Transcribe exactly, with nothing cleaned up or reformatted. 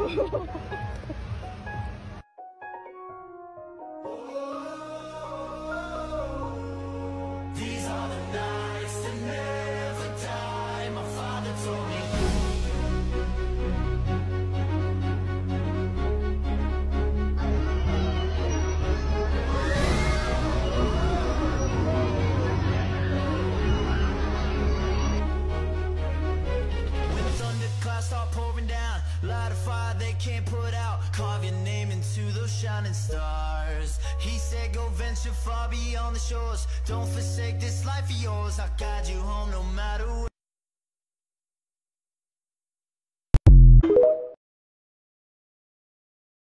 These are the nights that never die. My father told me. When the thunderclouds start pouring down, light a fire they can't put out. Carve your name into those shining stars. He said go venture far beyond the shores. Don't forsake this life of yours. I'll guide you home no matter what.